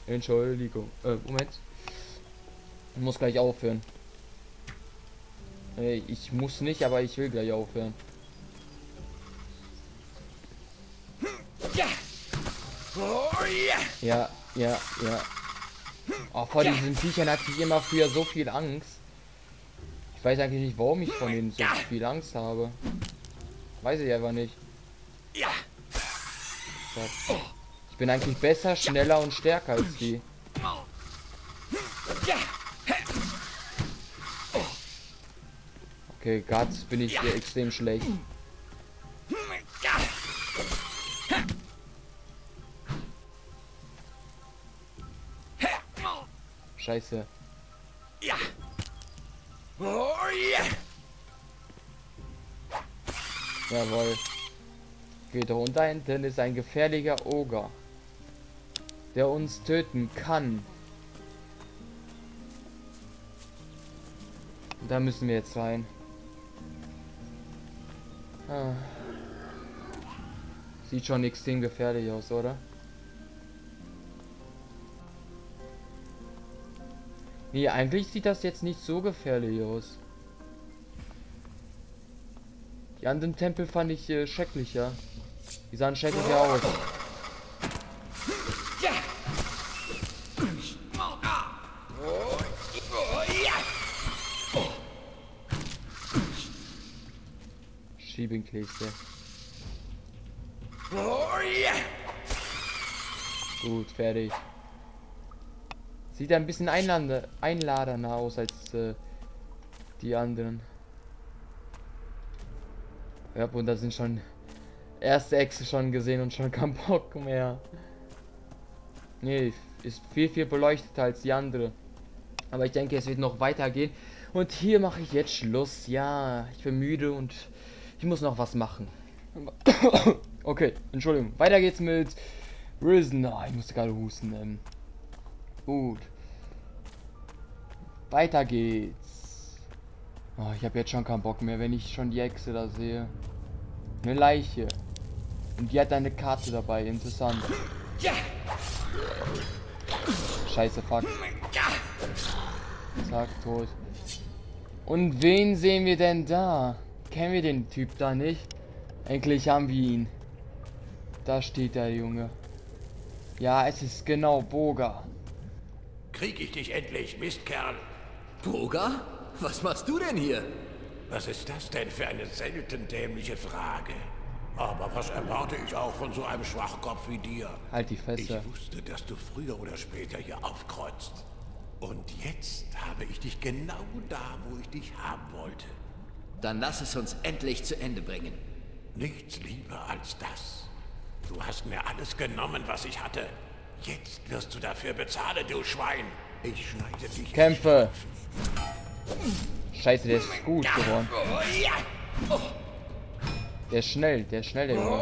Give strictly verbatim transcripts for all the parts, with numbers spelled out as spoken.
Entschuldigung. Äh, Moment. Ich muss gleich aufhören. Äh, ich muss nicht, aber ich will gleich aufhören. Ja, ja, ja. Oh, vor diesen Viechern hatte ich immer früher so viel Angst. Ich weiß eigentlich nicht, warum ich von denen so viel Angst habe. Weiß ich einfach nicht. Ich bin eigentlich besser, schneller und stärker als die. Okay, Guts bin ich hier extrem schlecht. Scheiße. Jawohl. Geht doch. Und da hinten ist ein gefährlicher Oger, der uns töten kann. Da müssen wir jetzt rein. Ah. Sieht schon extrem gefährlich aus, oder? Nee, eigentlich sieht das jetzt nicht so gefährlich aus. Die anderen Tempel fand ich äh, schrecklicher. Die sahen schrecklicher aus. Schiebenkiste. Gut, fertig. Sieht ein bisschen einlader, einladender aus als äh, die anderen. Ja, und da sind schon erste Echse schon gesehen und schon kein Bock mehr. Nee, ist viel, viel beleuchteter als die andere. Aber ich denke, es wird noch weitergehen. Und hier mache ich jetzt Schluss. Ja, ich bin müde und ich muss noch was machen. Okay, Entschuldigung. Weiter geht's mit Risen. Oh, ich musste gerade husten. Ähm. Gut. Weiter geht's. Oh, ich habe jetzt schon keinen Bock mehr, wenn ich schon die Echse da sehe. Eine Leiche. Und die hat eine Karte dabei. Interessant. Scheiße, fuck. Zack, tot. Und wen sehen wir denn da? Kennen wir den Typ da nicht? Endlich haben wir ihn. Da steht der Junge. Ja, es ist genau Boga. Krieg ich dich endlich, Mistkerl? Boga? Was machst du denn hier? Was ist das denn für eine selten dämliche Frage? Aber was erwarte ich auch von so einem Schwachkopf wie dir? Halt die Fresse. Ich wusste, dass du früher oder später hier aufkreuzt. Und jetzt habe ich dich genau da, wo ich dich haben wollte. Dann lass es uns endlich zu Ende bringen. Nichts lieber als das. Du hast mir alles genommen, was ich hatte. Jetzt wirst du dafür bezahlen, du Schwein. Ich schneide dich. Kämpfe. Scheiße, der ist gut geworden. Der ist schnell, der ist schnell, der Junge.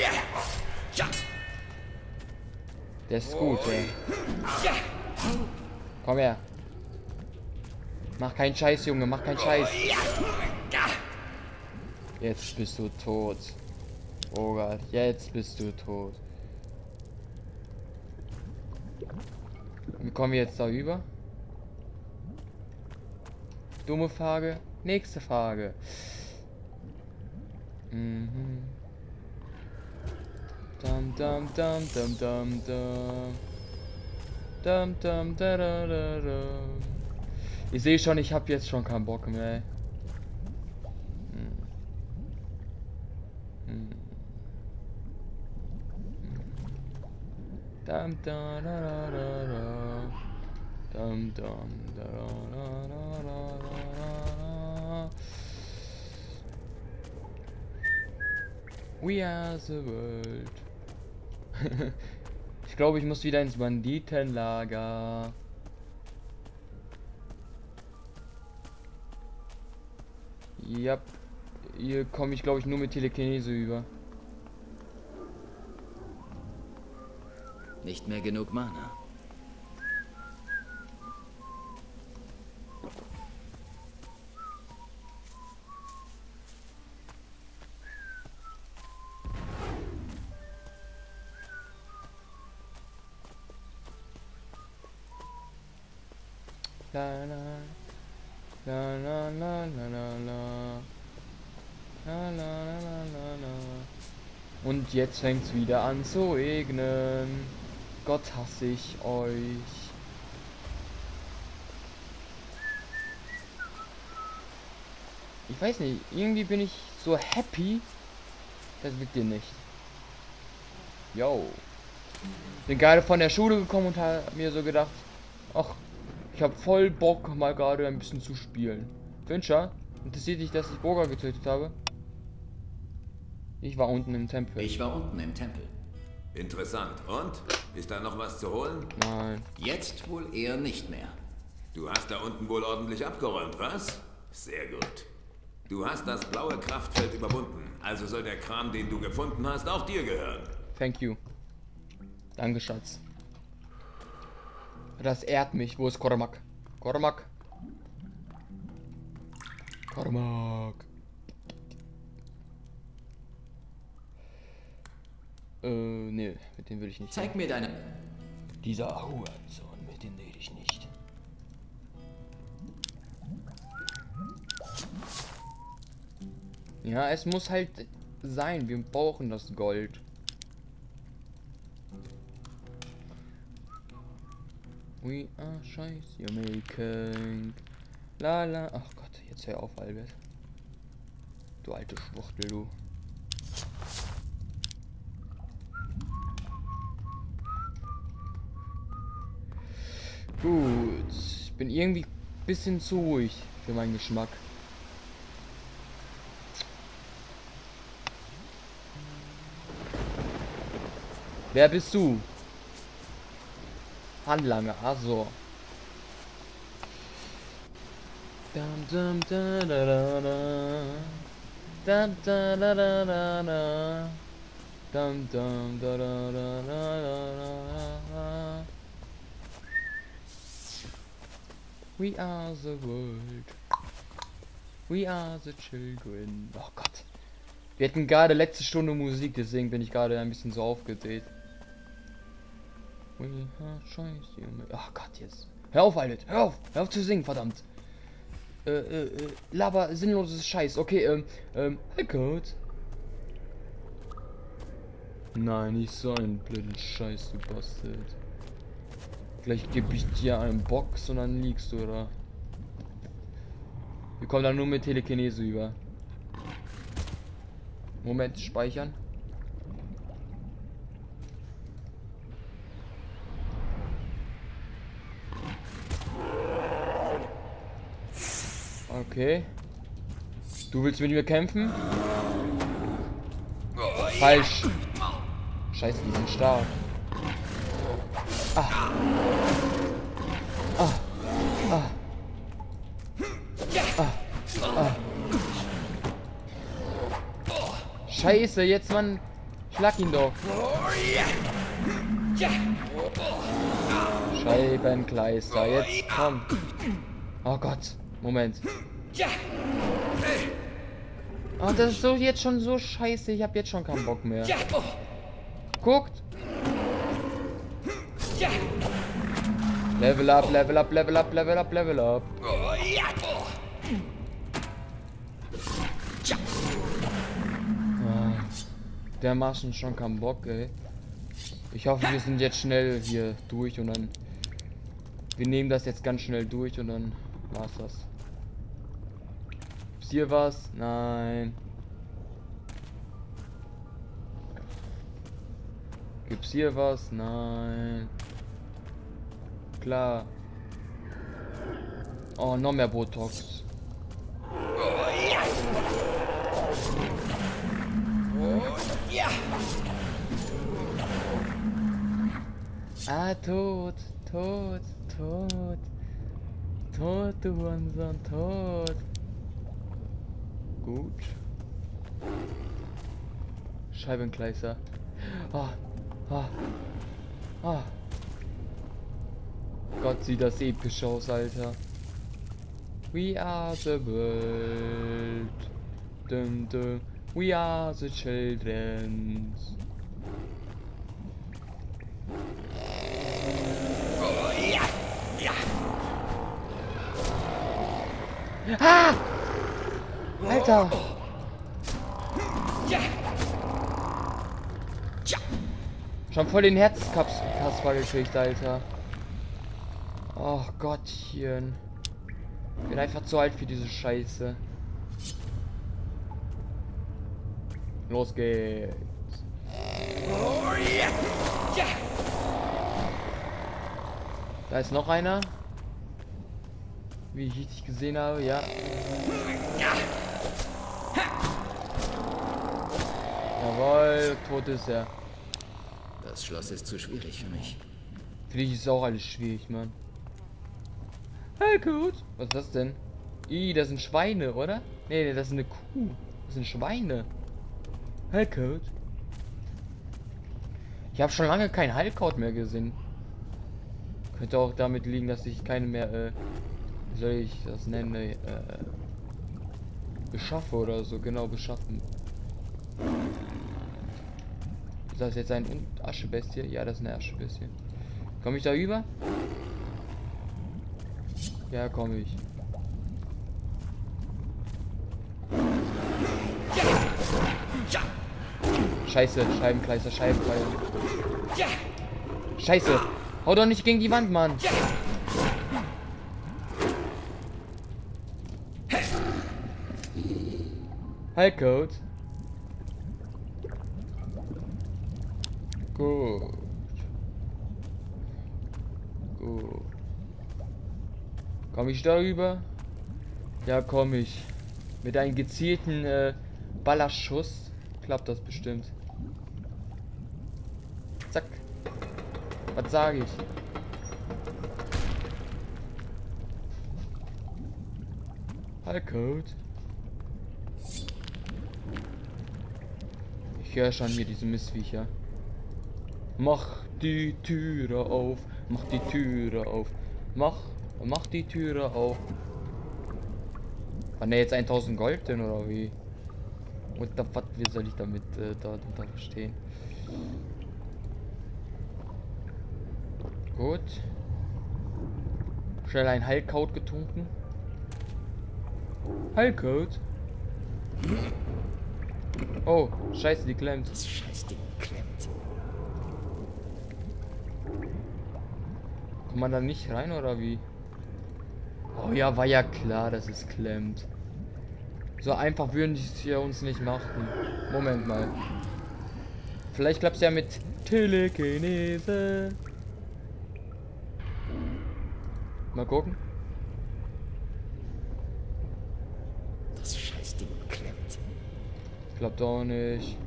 Der ist gut, ey. Komm her. Mach keinen Scheiß, Junge, mach keinen Scheiß. Jetzt bist du tot. Oh Gott, jetzt bist du tot. Wie kommen wir jetzt da rüber? Dumme Frage. Nächste Frage. Mhm. Dum dum dum dum dum dum. Dum dum da da da da. Ich sehe schon, ich habe jetzt schon keinen Bock mehr. Ey. Hm. Hm. Dum da da da da da. Dum dum da da da da da. We are the world. Ich glaube, ich muss wieder ins Banditenlager. Ja, hier komme ich, glaube ich, nur mit Telekinese über. Nicht mehr genug Mana. La la la la la la la la la la la la la. Und jetzt fängt's wieder an zu regnen. Gott, hasse ich euch. Ich weiß nicht, irgendwie bin ich so happy. Das wird dir nicht. Yo. Bin gerade von der Schule gekommen und habe mir so gedacht, ach, ich habe voll Bock, mal gerade ein bisschen zu spielen. Fincher, interessiert dich, dass ich Burger getötet habe? Ich war unten im Tempel. Ich war unten im Tempel. Interessant. Und? Ist da noch was zu holen? Nein. Jetzt wohl eher nicht mehr. Du hast da unten wohl ordentlich abgeräumt, was? Sehr gut. Du hast das blaue Kraftfeld überwunden. Also soll der Kram, den du gefunden hast, auch dir gehören. Thank you. Danke, Schatz. Das ehrt mich. Wo ist Cormac? Cormac? Cormac. Äh, nee, mit dem will ich nicht. Zeig mir deine... Dieser Hurensohn, mit dem rede ich nicht. Ja, es muss halt sein. Wir brauchen das Gold. We are scheiß, you're making. La la. Ach Gott, jetzt hör auf, Albert. Du alte Schwuchtel, du. Gut. Ich bin irgendwie ein bisschen zu ruhig für meinen Geschmack. Wer bist du? Handlanger, also. Dum dum da da da da. Dum da da da da da. Dum dum da da da da da. We are the world. We are the children. Oh Gott. Wir hatten gerade letzte Stunde Musik, deswegen bin ich gerade ein bisschen so aufgedreht. Scheiße. Ach Gott, jetzt. Hör auf, Alter. Hör auf. Hör auf zu singen, verdammt. Äh, äh, äh, Laber, sinnloses Scheiß. Okay, ähm, ähm, hey Gott. Nein, nicht so einen blöden Scheiß, du Bastard. Gleich gebe ich dir einen Box und dann liegst du, oder? Wir kommen dann nur mit Telekinese über. Moment, speichern. Okay. Du willst mit mir kämpfen? Falsch. Scheiße, die sind stark. Ah. Ah. Ah. Ah. Ah. Scheiße, jetzt Mann. Schlag ihn doch. Scheibenkleister, jetzt komm. Oh Gott. Moment. Oh, das ist so jetzt schon so scheiße. Ich habe jetzt schon keinen Bock mehr. Guckt. Level up, level up, level up, level up, level up. Ah, der macht schon keinen Bock, ey. Ich hoffe, wir sind jetzt schnell hier durch und dann... Wir nehmen das jetzt ganz schnell durch und dann war's das. Gibt's hier was? Nein. Gibt's hier was? Nein. Klar. Oh, noch mehr Botox. Ah, tot, tot, tot. Tot, du Hurensohn, tot. Gut. Scheibenkleister. Ah, ah, ah. Gott, sieht das episch aus, Alter. We are the world. Dum, dum. We are the children. Ah! Alter! Schon voll den Herzkasper gekriegt, Alter. Oh Gottchen. Bin einfach zu alt für diese Scheiße. Los geht's. Da ist noch einer. Wie ich richtig gesehen habe, ja. Jawohl, tot ist er. Das Schloss ist zu schwierig für mich. Für dich ist auch alles schwierig, Mann. Hey, gut. Was ist das denn? Ih, das sind Schweine, oder? Nee, nee, das ist eine Kuh. Das sind Schweine. Hey, gut. Ich habe schon lange kein Heilkraut mehr gesehen. Könnte auch damit liegen, dass ich keine mehr, äh, wie soll ich das nennen, äh, beschaffe oder so. Genau, beschaffen. Ist das jetzt ein Aschebestie? Ja, das ist eine Aschebestie. Komme ich da über? Ja, komme ich. Scheiße, Scheibenkleister, Scheibenkleister. Scheiße. Hau doch nicht gegen die Wand, Mann. Heilcode. Gut. Gut. Komm ich darüber? Ja, komm ich. Mit einem gezielten äh, Ballerschuss klappt das bestimmt. Zack. Was sage ich? Heilcode. Ich höre schon hier diese Missviecher. Mach die Türe auf. Mach die Türe auf. Mach. Mach die Türe auf. War ne jetzt tausend Gold denn oder wie? What the fuck, wie soll ich damit äh, da drunter verstehen? Gut. Schnell ein Heilkraut getrunken. Heilkraut? Oh, scheiße, die klemmt. Das Scheißding klemmt. Kommt man da nicht rein oder wie? Oh ja, war ja klar, dass es klemmt. So einfach würden die es hier uns nicht machen. Moment mal. Vielleicht klappt es ja mit Telekinese. Mal gucken. Das Scheißding klemmt. Klappt auch nicht.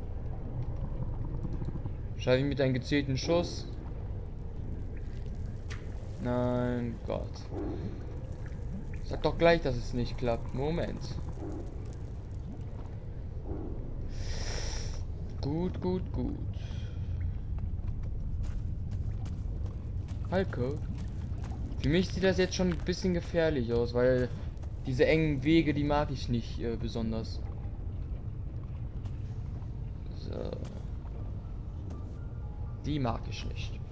Schaffe ich mit einem gezielten Schuss? Nein, Gott. Sag doch gleich, dass es nicht klappt. Moment. Gut, gut, gut. Heilcode. Für mich sieht das jetzt schon ein bisschen gefährlich aus, weil diese engen Wege, die mag ich nicht äh, besonders. So. Die mag ich nicht.